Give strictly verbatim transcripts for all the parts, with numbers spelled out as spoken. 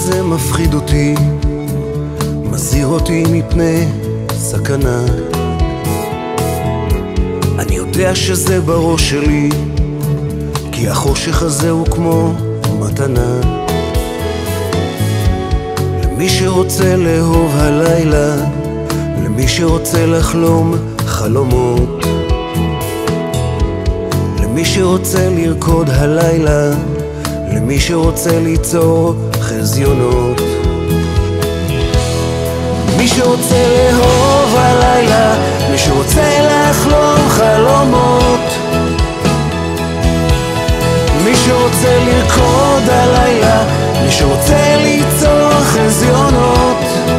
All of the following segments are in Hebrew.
הזה מפחיד אותי, מזהיר אותי מפני סכנה. אני יודע שזה בראש שלי, כי החושך הזה הוא כמו מתנה. למי שרוצה לאהוב הלילה, למי שרוצה לחלום חלומות, למי שרוצה לרקוד הלילה, למי שרוצה ליצור חזיונות. מי שרוצה לאהוב הלילה, מי שרוצה לחלום חלומות, מי שרוצה לרקוד הלילה, מי שרוצה ליצור חזיונות.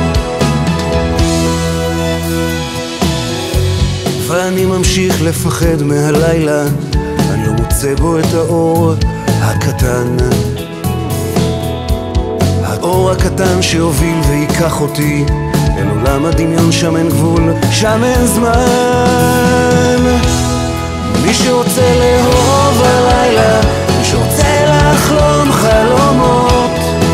ואני ממשיך לפחד מהלילה, אני לא מוצא בו את האור הקטן, האור הקטן שיוביל ויקח אותי אל עולם הדמיון, שם אין גבול, שם אין זמן. מי שרוצה לאהוב הלילה, מי שרוצה לחלום חלומות,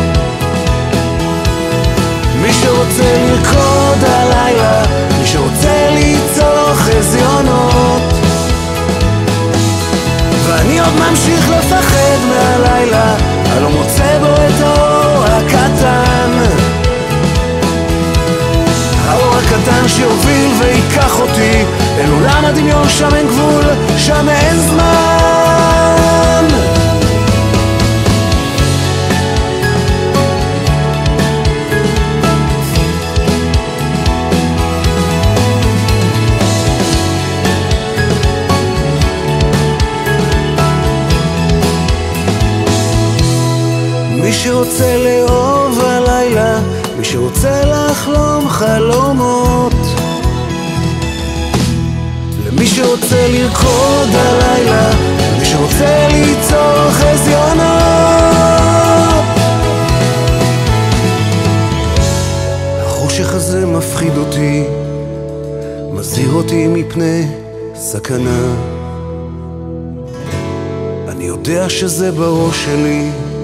מי שרוצה לרקוד הלילה, מי שרוצה ליצור חזיונות. ואני עוד ממשיך לפחד מהלילה, אני לא מוצא בו את האור הקטן, האור הקטן שיוביל ויקח אותי אל עולם הדמיון, שם אין גבול, שם אין זמן. מי שרוצה לאהוב הלילה, מי שרוצה לחלום חלומות, למי שרוצה לרקוד הלילה, למי שרוצה ליצור חזיונות. החושך הזה מפחיד אותי, מזהיר אותי מפני סכנה. אני יודע שזה בראש שלי,